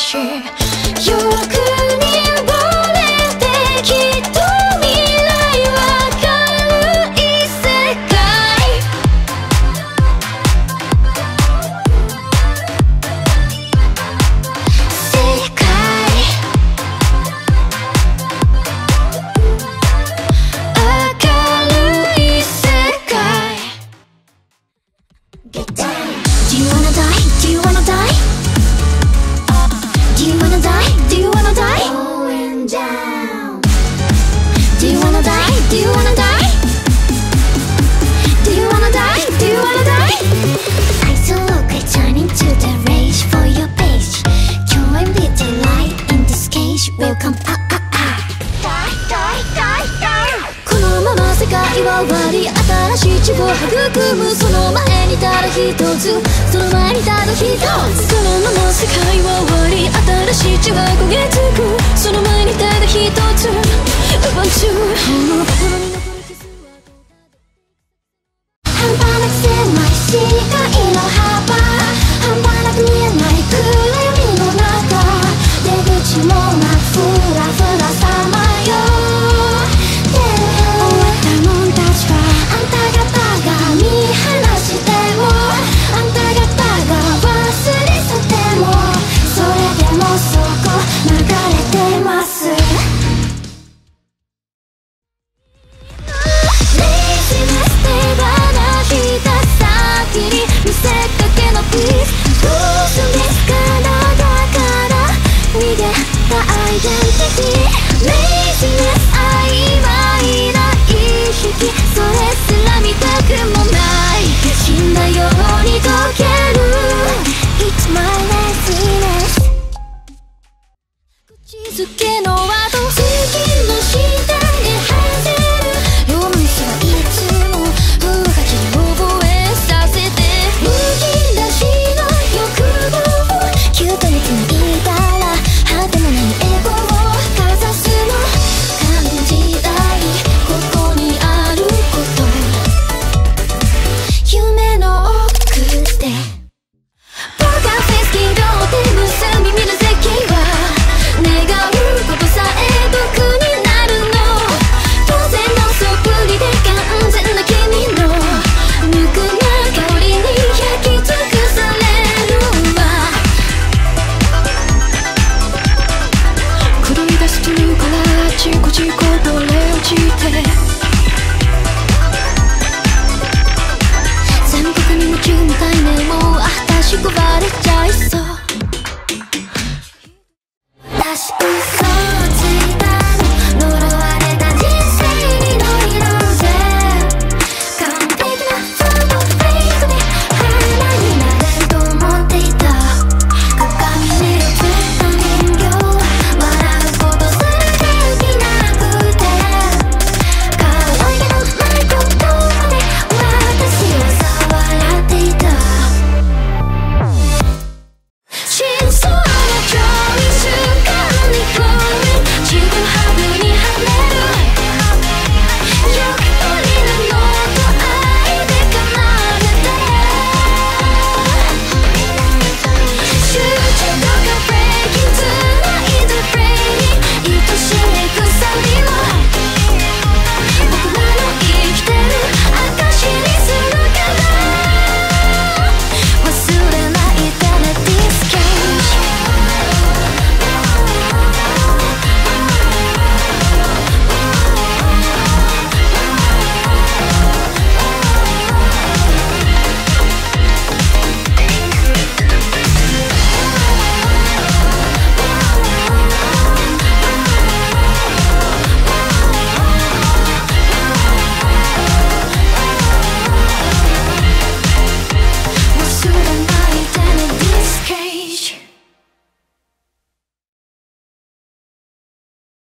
し、欲に溺れてきっと未来は軽い世界。世界明るい世界。 Get down. Do you wanna die? Do you wanna die? Do you wanna die? Do you wanna die? Going down. Do you wanna die? Do you wanna die? Do you wanna die? Do you wanna die? Eyes are look, I turn into the rage for your page. Join with the light in this cage. Welcome. Die, die, die, die. このまま世界は終わり、新しい血を育む。その前にただ一つ、その前にただ一つ。そのまま世界は終わり、新しい血は焦げつく。その前にただ一つ、One two。この心に残る傷はどうか。半端なく狭い視界の幅、半端なく見えない暗闇の中、出口もなくふらふらさまよ。残酷に夢中みたいね、もう私壊れちゃいそう。